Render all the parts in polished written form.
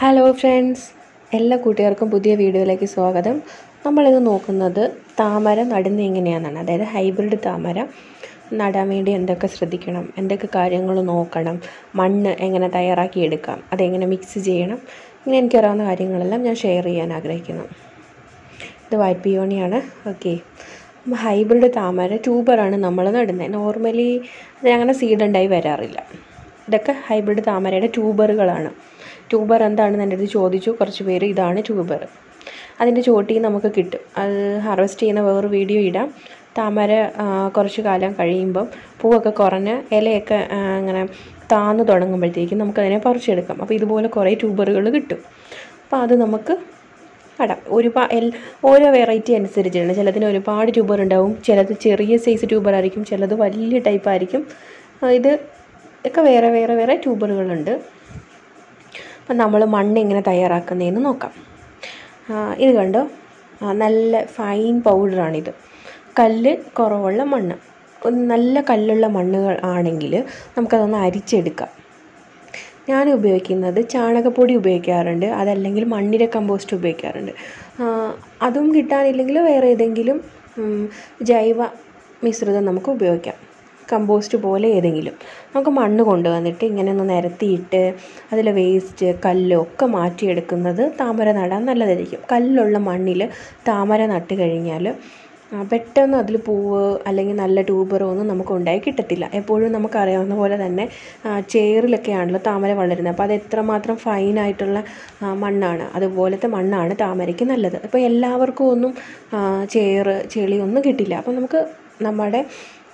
Hello friends, എല്ലാ കൂട്ടുകാർക്കും പുതിയ വീഡിയോയിലേക്ക് സ്വാഗതം. നമ്മളിത് നോക്കുന്നത് താമര നടുന്നത് എങ്ങനെയാണെന്നാണ്. അതായത് ഹൈബ്രിഡ് താമര നടാൻ വേണ്ടി എന്തൊക്കെ ശ്രദ്ധിക്കണം, എന്തൊക്കെ കാര്യങ്ങൾ നോക്കണം, മണ്ണ് എങ്ങനെ തയ്യാറാക്കിയെടുക്കാം, അതെങ്ങനെ മിക്സ് ചെയ്യണം, ഇങ്ങനെ എനിക്കറിയാവുന്ന കാര്യങ്ങളെല്ലാം ഞാൻ ഷെയർ ചെയ്യാൻ ആഗ്രഹിക്കുന്നു. ഇത് വൈറ്റ് പിയോണിയാണ്. ഓക്കെ, ഹൈബ്രിഡ് താമര ട്യൂബറാണ് നമ്മൾ നടുന്നത്. നോർമലി അങ്ങനെ സീഡ് ഉണ്ടായി വരാറില്ല. ഇതൊക്കെ ഹൈബ്രിഡ് താമരയുടെ ട്യൂബറുകളാണ്. ട്യൂബർ എന്താണെന്ന് എൻ്റെ അടുത്ത് ചോദിച്ചു കുറച്ച് പേര്. ഇതാണ് ട്യൂബർ. അതിൻ്റെ ചോട്ടി നമുക്ക് കിട്ടും. അത് ഹാർവെസ്റ്റ് ചെയ്യുന്ന വേറൊരു വീഡിയോ ഇടാം. താമര കുറച്ച് കാലം കഴിയുമ്പം പൂവൊക്കെ കുറഞ്ഞ് ഇലയൊക്കെ അങ്ങനെ താന്നു തുടങ്ങുമ്പോഴത്തേക്കും നമുക്കതിനെ പറിച്ചെടുക്കാം. അപ്പോൾ ഇതുപോലെ കുറേ ട്യൂബറുകൾ കിട്ടും. അപ്പോൾ അത് നമുക്ക് നടാം. ഓരോ വെറൈറ്റി അനുസരിച്ചാണ്. ചിലതിന് ഒരുപാട് ട്യൂബർ ഉണ്ടാവും, ചിലത് ചെറിയ സൈസ് ട്യൂബർ ആയിരിക്കും, ചിലത് വലിയ ടൈപ്പ് ആയിരിക്കും. ഇത് ഒക്കെ വേറെ വേറെ വേറെ ട്യൂബറുകളുണ്ട്. അപ്പം നമ്മൾ മണ്ണ് എങ്ങനെ തയ്യാറാക്കുന്നതെന്ന് നോക്കാം. ഇത് കണ്ടോ, നല്ല ഫൈൻ പൗഡറാണിത്. കല്ല് കുറവുള്ള മണ്ണ്, നല്ല കല്ലുള്ള മണ്ണുകൾ ആണെങ്കിൽ നമുക്കതൊന്ന് അരിച്ചെടുക്കാം. ഞാൻ ഉപയോഗിക്കുന്നത് ചാണകപ്പൊടി ഉപയോഗിക്കാറുണ്ട്, അതല്ലെങ്കിൽ മണ്ണിര കമ്പോസ്റ്റ് ഉപയോഗിക്കാറുണ്ട്. അതും കിട്ടാനില്ലെങ്കിൽ വേറെ ഏതെങ്കിലും ജൈവ മിശ്രിതം നമുക്ക് ഉപയോഗിക്കാം. കമ്പോസ്റ്റ് പോലെ ഏതെങ്കിലും നമുക്ക് മണ്ണ് കൊണ്ടുവന്നിട്ട് ഇങ്ങനെ ഒന്ന് നിരത്തിയിട്ട് അതിൽ വേസ്റ്റ് കല്ല് ഒക്കെ മാറ്റിയെടുക്കുന്നത് താമര നടാൻ നല്ലതായിരിക്കും. കല്ലുള്ള മണ്ണിൽ താമര നട്ട് കഴിഞ്ഞാൽ പെട്ടെന്ന് അതിൽ പൂവ് അല്ലെങ്കിൽ നല്ല ട്യൂബറോ ഒന്നും നമുക്ക് ഉണ്ടായി കിട്ടത്തില്ല. എപ്പോഴും നമുക്കറിയാവുന്ന പോലെ തന്നെ ചേറിലൊക്കെയാണല്ലോ താമര വളരുന്നത്. അപ്പോൾ അത് എത്രമാത്രം ഫൈനായിട്ടുള്ള മണ്ണാണ്, അതുപോലത്തെ മണ്ണാണ് താമരയ്ക്ക് നല്ലത്. അപ്പോൾ എല്ലാവർക്കും ഒന്നും ചെളിയൊന്നും കിട്ടില്ല. അപ്പോൾ നമുക്ക് നമ്മുടെ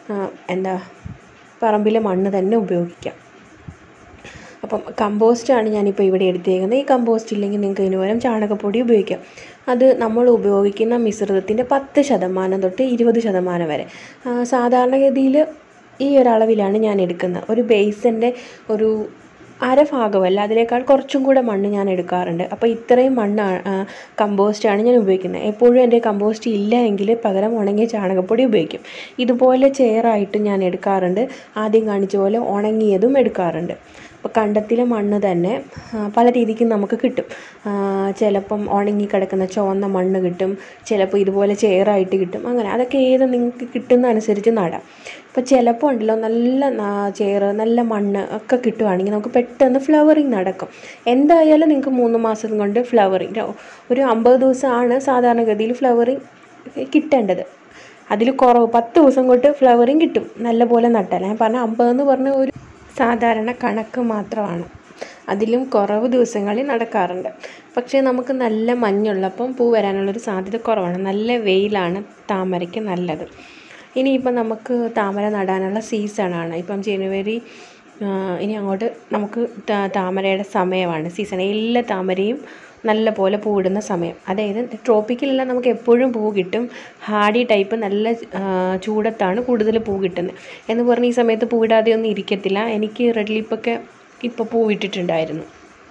പറമ്പിലെ മണ്ണ് തന്നെ ഉപയോഗിക്കാം. അപ്പം കമ്പോസ്റ്റാണ് ഞാനിപ്പോൾ ഇവിടെ എടുത്തേക്കുന്നത്. ഈ കമ്പോസ്റ്റ് ഇല്ലെങ്കിൽ നിങ്ങൾക്ക് ഇതിന് പകരം ചാണകപ്പൊടി ഉപയോഗിക്കാം. അത് നമ്മൾ ഉപയോഗിക്കുന്ന മിശ്രിതത്തിൻ്റെ 10% തൊട്ട് 20% വരെ. സാധാരണഗതിയിൽ ഈ ഒരളവിലാണ് ഞാൻ എടുക്കുന്നത്. ഒരു ബേസിൻ്റെ ഒരു അരഭാഗമല്ല, അതിനേക്കാൾ കുറച്ചും കൂടെ മണ്ണ് ഞാൻ എടുക്കാറുണ്ട്. അപ്പോൾ ഇത്രയും മണ്ണ് കമ്പോസ്റ്റാണ് ഞാൻ ഉപയോഗിക്കുന്നത്. എപ്പോഴും എൻ്റെ കമ്പോസ്റ്റ് ഇല്ല എങ്കിൽ പകരം ഉണങ്ങിയ ചാണകപ്പൊടി ഉപയോഗിക്കും. ഇതുപോലെ ചെയറായിട്ട് ഞാൻ എടുക്കാറുണ്ട്. ആദ്യം കാണിച്ച പോലെ ഉണങ്ങിയതും എടുക്കാറുണ്ട്. അപ്പോൾ കണ്ടത്തിലെ മണ്ണ് തന്നെ പല രീതിക്ക് നമുക്ക് കിട്ടും. ചിലപ്പം ഉണങ്ങിക്കിടക്കുന്ന ചുവന്ന മണ്ണ് കിട്ടും, ചിലപ്പോൾ ഇതുപോലെ ചെയറായിട്ട് കിട്ടും. അങ്ങനെ അതൊക്കെ ഏത് നിങ്ങൾക്ക് കിട്ടുന്ന അനുസരിച്ച് നടാം. ഇപ്പോൾ ചിലപ്പോൾ ഉണ്ടല്ലോ നല്ല നല്ല മണ്ണ് ഒക്കെ കിട്ടുവാണെങ്കിൽ നമുക്ക് പെട്ടെന്ന് ഫ്ലവറിങ് നടക്കും. എന്തായാലും നിങ്ങൾക്ക് 3 മാസം കൊണ്ട് ഫ്ലവറിങ്, ഒരു 50 ദിവസമാണ് സാധാരണഗതിയിൽ ഫ്ലവറിങ് കിട്ടേണ്ടത്. അതിൽ കുറവ് 10 ദിവസം കൊണ്ട് ഫ്ലവറിങ് കിട്ടും നല്ല പോലെ നട്ടാൽ. ഞാൻ പറഞ്ഞ 50 എന്ന് പറഞ്ഞ ഒരു സാധാരണ കണക്ക് മാത്രമാണ്. അതിലും കുറവ് ദിവസങ്ങളിൽ നടക്കാറുണ്ട്. പക്ഷേ നമുക്ക് നല്ല മഞ്ഞുള്ളപ്പം പൂ വരാനുള്ളൊരു സാധ്യത കുറവാണ്. നല്ല വെയിലാണ് താമരയ്ക്ക് നല്ലത്. ഇനിയിപ്പം നമുക്ക് താമര നടാനുള്ള സീസണാണ്. ഇപ്പം ജനുവരി ഇനി അങ്ങോട്ട് നമുക്ക് താമരയുടെ സമയമാണ്, സീസൺ. എല്ലാ താമരയും നല്ല പോലെ പൂവിടുന്ന സമയം. അതായത് ട്രോപ്പിക്കലെല്ലാം നമുക്ക് എപ്പോഴും പൂ കിട്ടും. ഹാർഡി ടൈപ്പ് നല്ല ചൂടത്താണ് കൂടുതൽ പൂ കിട്ടുന്നത്. എന്ന് പറഞ്ഞ് ഈ സമയത്ത് പൂവിടാതെ ഒന്നും ഇരിക്കത്തില്ല. എനിക്ക് റെഡ് ലിപ്പൊക്കെ ഇപ്പോൾ പൂവിട്ടിട്ടുണ്ടായിരുന്നു.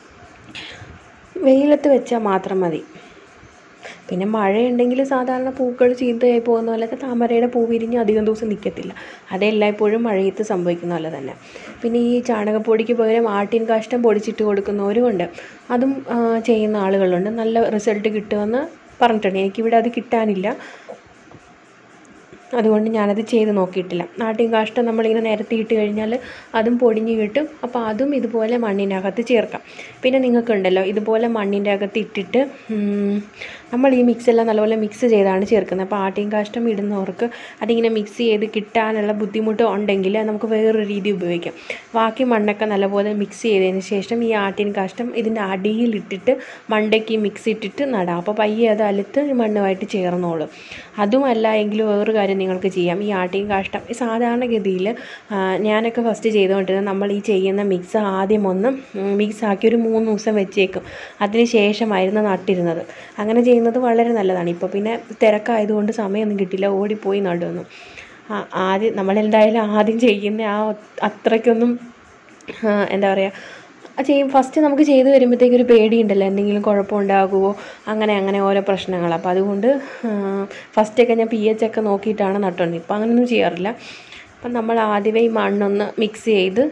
വെയിലത്ത് വെച്ചാൽ മാത്രം മതി. പിന്നെ മഴയുണ്ടെങ്കിൽ സാധാരണ പൂക്കൾ ചീത്തയായി പോകുന്ന പോലെയൊക്കെ താമരയുടെ പൂ വിരിഞ്ഞ് അധികം ദിവസം നിൽക്കത്തില്ല. അതെല്ലായ്പ്പോഴും മഴയത്ത് സംഭവിക്കുന്ന പോലെ തന്നെ. പിന്നെ ഈ ചാണകപ്പൊടിക്ക് പകരം ആട്ടിൻ കാഷ്ടം പൊടിച്ചിട്ട് കൊടുക്കുന്നവരുമുണ്ട്. അതും ചെയ്യുന്ന ആളുകളുണ്ട്. നല്ല റിസൾട്ട് കിട്ടുമെന്ന് പറഞ്ഞിട്ടുണ്ട്. എനിക്കിവിടെ അത് കിട്ടാനില്ല, അതുകൊണ്ട് ഞാനത് ചെയ്ത് നോക്കിയിട്ടില്ല. ആട്ടിൻ കാഷ്ടം നമ്മളിങ്ങനെ നിരത്തിയിട്ട് കഴിഞ്ഞാൽ അതും പൊടിഞ്ഞ് കിട്ടും. അപ്പോൾ അതും ഇതുപോലെ മണ്ണിനകത്ത് ചേർക്കാം. പിന്നെ നിങ്ങൾക്കുണ്ടല്ലോ ഇതുപോലെ മണ്ണിൻ്റെ അകത്ത് ഇട്ടിട്ട് നമ്മൾ ഈ മിക്സെല്ലാം നല്ലപോലെ മിക്സ് ചെയ്താണ് ചേർക്കുന്നത്. അപ്പോൾ ആട്ടിൻ കാഷ്ടം ഇടുന്നവർക്ക് അതിങ്ങനെ മിക്സ് ചെയ്ത് കിട്ടാനുള്ള ബുദ്ധിമുട്ട് ഉണ്ടെങ്കിൽ നമുക്ക് വേറൊരു രീതി ഉപയോഗിക്കാം. ബാക്കി മണ്ണൊക്കെ നല്ലപോലെ മിക്സ് ചെയ്തതിന് ശേഷം ഈ ആട്ടിൻ കാഷ്ടം ഇതിൻ്റെ അടിയിലിട്ടിട്ട് മണ്ടയ്ക്ക് മിക്സ് ഇട്ടിട്ട് നടാം. അപ്പോൾ പയ്യെ അത് അലുത്ത് മണ്ണുമായിട്ട് ചേർന്നോളും. അതുമല്ല എങ്കിൽ വേറൊരു കാര്യം നിങ്ങൾക്ക് ചെയ്യാം. ഈ ആട്ടിൻ കാഷ്ടം സാധാരണഗതിയിൽ ഞാനൊക്കെ ഫസ്റ്റ് ചെയ്തുകൊണ്ടിരുന്നത്, നമ്മൾ ഈ ചെയ്യുന്ന മിക്സ് ആദ്യം ഒന്ന് മിക്സാക്കി ഒരു 3 ദിവസം വെച്ചേക്കും. അതിന് ശേഷമായിരുന്നു നട്ടിരുന്നത്. അങ്ങനെ ചെയ്യുന്നത് വളരെ നല്ലതാണ്. ഇപ്പോൾ പിന്നെ തിരക്കായതുകൊണ്ട് സമയമൊന്നും കിട്ടില്ല, ഓടിപ്പോയി നടുന്നു. നമ്മളെന്തായാലും ആദ്യം ചെയ്യുന്ന അത്രയ്ക്കൊന്നും ഫസ്റ്റ് നമുക്ക് ചെയ്ത് വരുമ്പോഴത്തേക്കൊരു പേടിയുണ്ടല്ലോ, എന്തെങ്കിലും കുഴപ്പമുണ്ടാകുമോ, അങ്ങനെ ഓരോ പ്രശ്നങ്ങൾ. അപ്പോൾ അതുകൊണ്ട് ഫസ്റ്റൊക്കെ ഞാൻ pH ഒക്കെ നോക്കിയിട്ടാണ് നട്ടുകൊണ്ട്. ഇപ്പോൾ അങ്ങനെയൊന്നും ചെയ്യാറില്ല. അപ്പം നമ്മൾ ആദ്യമേ ഈ മണ്ണൊന്ന് മിക്സ് ചെയ്ത്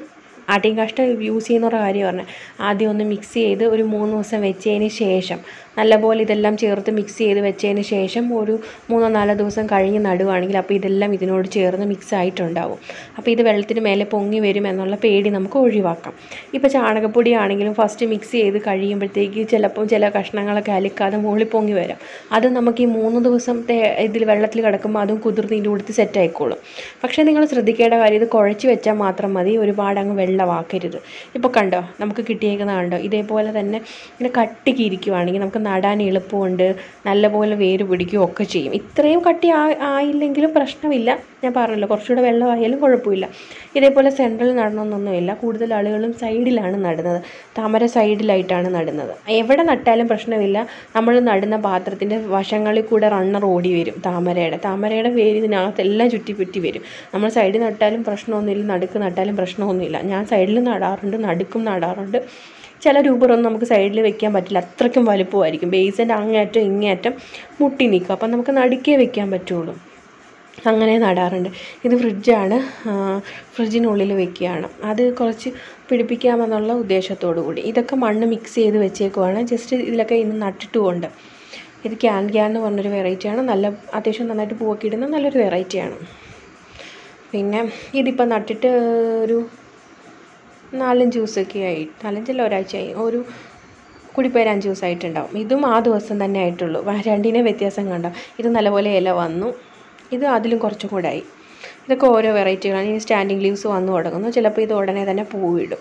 ആട്ടിൻ കാഷ്ടം യൂസ് ചെയ്യുന്നവരുടെ കാര്യം പറഞ്ഞത്. ആദ്യം ഒന്ന് മിക്സ് ചെയ്ത് ഒരു 3 ദിവസം വെച്ചതിന് ശേഷം നല്ലപോലെ ഇതെല്ലാം ചേർത്ത് മിക്സ് ചെയ്ത് വെച്ചതിന് ശേഷം ഒരു 3-4 ദിവസം കഴിഞ്ഞ് നടുവാണെങ്കിൽ അപ്പോൾ ഇതെല്ലാം ഇതിനോട് ചേർന്ന് മിക്സ് ആയിട്ടുണ്ടാവും. അപ്പോൾ ഇത് വെള്ളത്തിന് മേലെ പൊങ്ങി വരും എന്നുള്ള പേടി നമുക്ക് ഒഴിവാക്കാം. ഇപ്പോൾ ചാണകപ്പൊടി ആണെങ്കിലും ഫസ്റ്റ് മിക്സ് ചെയ്ത് കഴിയുമ്പോഴത്തേക്ക് ചിലപ്പം ചില കഷ്ണങ്ങളൊക്കെ അലിക്കാതെ മുകളിൽ പൊങ്ങി വരാം. അത് നമുക്ക് ഈ 3 ദിവസത്തെ ഇതിൽ വെള്ളത്തിൽ കിടക്കുമ്പോൾ അതും കുതിർന്ന് ഇതിൻ്റെ കൊടുത്ത് സെറ്റ് ആയിക്കോളും. പക്ഷേ നിങ്ങൾ ശ്രദ്ധിക്കേണ്ട കാര്യം ഇത് കുഴച്ച് വെച്ചാൽ മാത്രം മതി, ഒരുപാട് അങ്ങ് വെള്ളമാക്കരുത്. ഇപ്പോൾ കണ്ടോ നമുക്ക് കിട്ടിയേക്കുന്ന കണ്ടോ, ഇതേപോലെ തന്നെ ഇങ്ങനെ കട്ടിക്ക് ഇരിക്കുവാണെങ്കിൽ നമുക്ക് നടാൻ എളുപ്പമുണ്ട്, നല്ലപോലെ വേര് പിടിക്കുകയും ഒക്കെ ചെയ്യും. ഇത്രയും കട്ടി ആയില്ലെങ്കിലും പ്രശ്നമില്ല, ഞാൻ പറഞ്ഞല്ലോ കുറച്ചുകൂടെ വെള്ളമായാലും കുഴപ്പമില്ല. ഇതേപോലെ സെൻട്രൽ നടണമെന്നൊന്നുമില്ല, കൂടുതൽ ആളുകളും സൈഡിലാണ് നടുന്നത്. താമര സൈഡിലായിട്ടാണ് നടുന്നത്. എവിടെ നട്ടാലും പ്രശ്നമില്ല, നമ്മൾ നടുന്ന പാത്രത്തിൻ്റെ വശങ്ങളിൽ കൂടെ റണ്ണർ ഓടി വരും. താമരയുടെ വേര് ഇതിനകത്തെല്ലാം ചുറ്റിപ്പറ്റി വരും. നമ്മൾ സൈഡിൽ നട്ടാലും പ്രശ്നമൊന്നുമില്ല, നടുക്ക് നട്ടാലും പ്രശ്നമൊന്നുമില്ല. ഞാൻ സൈഡിൽ നടാറുണ്ട്, നടുക്കും നടാറുണ്ട്. ചില ട്യൂബറൊന്നും നമുക്ക് സൈഡിൽ വെക്കാൻ പറ്റില്ല, അത്രയ്ക്കും വലുപ്പമായിരിക്കും. ബേസിൻ്റെ അങ്ങേയറ്റം ഇങ്ങേയറ്റം മുട്ടി നിൽക്കും, അപ്പം നമുക്ക് നടുക്കേ വെക്കാൻ പറ്റുള്ളൂ. അങ്ങനെ നടാറുണ്ട്. ഇത് ഫ്രിഡ്ജാണ്, ഫ്രിഡ്ജിനുള്ളിൽ വെക്കുകയാണ്. അത് കുറച്ച് പിടിപ്പിക്കാമെന്നുള്ള ഉദ്ദേശത്തോടു കൂടി. ഇതൊക്കെ മണ്ണ് മിക്സ് ചെയ്ത് വെച്ചേക്കുവാണ്. ജസ്റ്റ് ഇതിലൊക്കെ ഇന്ന് നട്ടിട്ടുമുണ്ട്. ഇത് ക്യാൻ എന്ന് പറഞ്ഞൊരു വെറൈറ്റിയാണ്. നല്ല അത്യാവശ്യം നന്നായിട്ട് പൂവൊക്കെ ഇടുന്ന നല്ലൊരു വെറൈറ്റിയാണ്. പിന്നെ ഇതിപ്പോൾ നട്ടിട്ട് ഒരു 4-5 ദിവസമൊക്കെ ആയി, 4-5 ഒരാഴ്ചയായി, ഒരു കൂടിപ്പോയി 5 ദിവസമായിട്ടുണ്ടാവും. ഇതും ആ ദിവസം തന്നെ ആയിട്ടുള്ളൂ. രണ്ടിനെ വ്യത്യാസം കണ്ടോ, ഇത് നല്ലപോലെ ഇല വന്നു, ഇത് അതിലും കുറച്ചും കൂടെ ആയി. ഇതൊക്കെ ഓരോ വെറൈറ്റികളാണ്. ഈ സ്റ്റാൻഡിങ് ലീവ്സ് വന്നു തുടങ്ങുന്നു. ചിലപ്പോൾ ഇത് ഉടനെ തന്നെ പൂവിടും.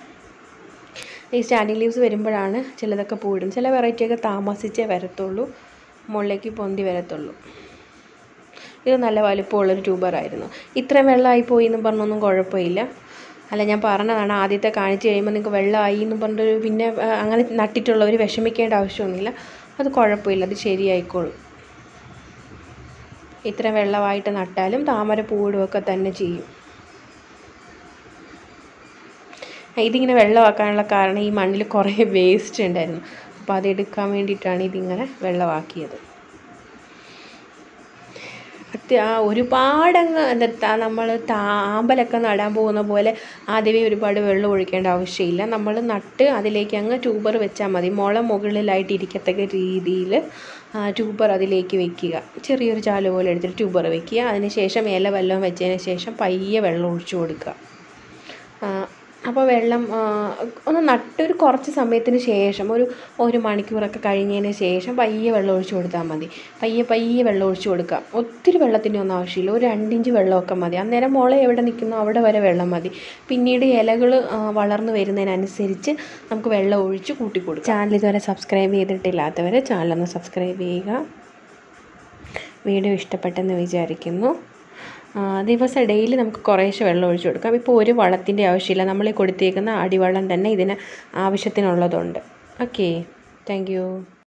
ഈ സ്റ്റാൻഡിങ് ലീവ്സ് വരുമ്പോഴാണ് ചിലതൊക്കെ പൂവിടും. ചില വെറൈറ്റിയൊക്കെ താമസിച്ചേ വരത്തുള്ളൂ, മുകളിലേക്ക് പൊന്തി വരത്തുള്ളൂ. ഇത് നല്ല വലിപ്പമുള്ളൊരു ട്യൂബറായിരുന്നു. ഇത്രയും വെള്ളമായി പോയി എന്ന് പറഞ്ഞൊന്നും കുഴപ്പമില്ല. അല്ല, ഞാൻ പറഞ്ഞതാണ്, ആദ്യത്തെ കാണിച്ച് കഴിയുമ്പോൾ നിങ്ങൾക്ക് വെള്ളമായി എന്ന് പറഞ്ഞിട്ട് പിന്നെ അങ്ങനെ നട്ടിട്ടുള്ളവർ വിഷമിക്കേണ്ട ആവശ്യമൊന്നുമില്ല. അത് കുഴപ്പമില്ല, അത് ശരിയായിക്കോളും. ഇത്ര വെള്ളമായിട്ട് നട്ടാലും താമര പൂവിടുകയൊക്കെ തന്നെ ചെയ്യും. ഇതിങ്ങനെ വെള്ളമാക്കാനുള്ള കാരണം ഈ മണ്ണിൽ കുറേ വേസ്റ്റ് ഉണ്ടായിരുന്നു, അപ്പോൾ അതെടുക്കാൻ വേണ്ടിയിട്ടാണ് ഇതിങ്ങനെ വെള്ളമാക്കിയത്. ഒരുപാടങ്ങ് നമ്മൾ ആമ്പലൊക്കെ നടാൻ പോകുന്ന പോലെ ആദ്യമേ ഒരുപാട് വെള്ളം ഒഴിക്കേണ്ട ആവശ്യമില്ല. നമ്മൾ നട്ട് അതിലേക്ക് അങ്ങ് ട്യൂബർ വെച്ചാൽ മതി. മുള മുകളിലായിട്ട് ഇരിക്കത്തക്ക രീതിയിൽ ട്യൂബർ അതിലേക്ക് വെക്കുക. ചെറിയൊരു ചാല് പോലെ എടുത്തിട്ട് ട്യൂബർ വെക്കുക. അതിന് ശേഷം ഇല വല്ലതും വെച്ചതിന് ശേഷം പയ്യെ വെള്ളം ഒഴിച്ചു കൊടുക്കുക. അപ്പോൾ വെള്ളം ഒന്ന് നട്ടൊരു കുറച്ച് സമയത്തിന് ശേഷം ഒരു മണിക്കൂറൊക്കെ കഴിഞ്ഞതിന് ശേഷം പയ്യെ വെള്ളം ഒഴിച്ചു കൊടുത്താൽ മതി. പയ്യെ വെള്ളം ഒഴിച്ചു കൊടുക്കുക. ഒത്തിരി വെള്ളത്തിൻ്റെ ഒന്നും ആവശ്യമില്ല, ഒരു 2 ഇഞ്ച് വെള്ളമൊക്കെ മതി. അന്നേരം മുള എവിടെ നിൽക്കുന്നോ അവിടെ വരെ വെള്ളം മതി. പിന്നീട് ഇലകൾ വളർന്നു വരുന്നതിനനുസരിച്ച് നമുക്ക് വെള്ളം ഒഴിച്ച് കൂട്ടി കൊടുക്കാം. ചാനൽ ഇതുവരെ സബ്സ്ക്രൈബ് ചെയ്തിട്ടില്ലാത്തവർ ചാനലൊന്ന് സബ്സ്ക്രൈബ് ചെയ്യുക. വീഡിയോ ഇഷ്ടപ്പെട്ടെന്ന് വിചാരിക്കുന്നു. ദിവസം ഡെയിലി നമുക്ക് കുറേശ്ശെ വെള്ളം ഒഴിച്ചു കൊടുക്കാം. ഇപ്പോൾ ഒരു വളത്തിൻ്റെ ആവശ്യമില്ല, നമ്മൾ കൊടുത്തേക്കുന്ന അടിവെള്ളം തന്നെ ഇതിന് ആവശ്യത്തിനുള്ളതുണ്ട്. Okay, thank you.